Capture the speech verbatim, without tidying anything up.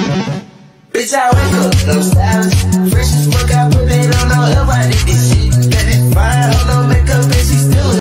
Bitch, I wake up, no stylist. Fresh as fuck, I